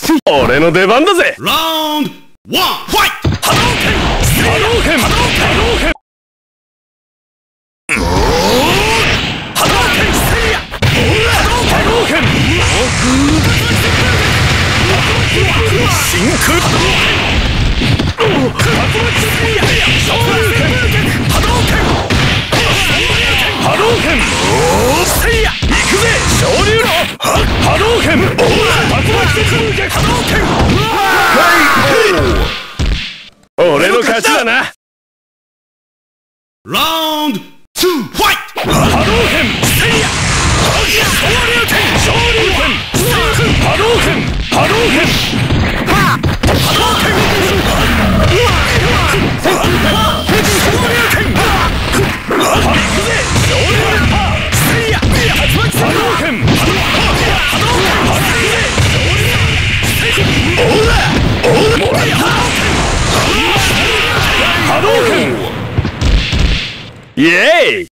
俺の出番だぜ。 ラウンドワンファイト。波動拳。波動拳。 真空波動拳せいや行くぜ昇竜の波動拳竜巻風逆波動拳俺の勝ちだな。 ラウンドツーファイト。 波動拳せいや昇竜拳波動拳波動拳イエーイ。